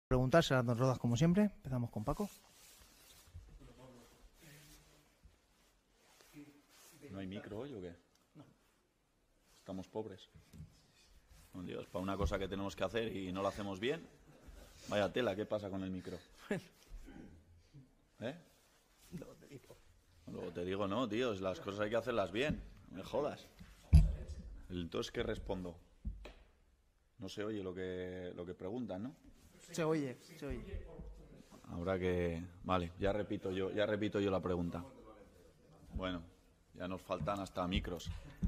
Preguntar, serán dos rodas como siempre. Empezamos con Paco. ¿No hay micro hoy o qué? No. Estamos pobres. Oh, Dios, para una cosa que tenemos que hacer y no la hacemos bien. Vaya tela, ¿qué pasa con el micro? ¿Eh? Luego te digo, no, tío, las cosas hay que hacerlas bien. No me jodas. Entonces, ¿qué respondo? No se oye lo que preguntan, ¿no? Se oye, se oye. Habrá que... Vale, ya repito yo la pregunta. Bueno, ya nos faltan hasta micros.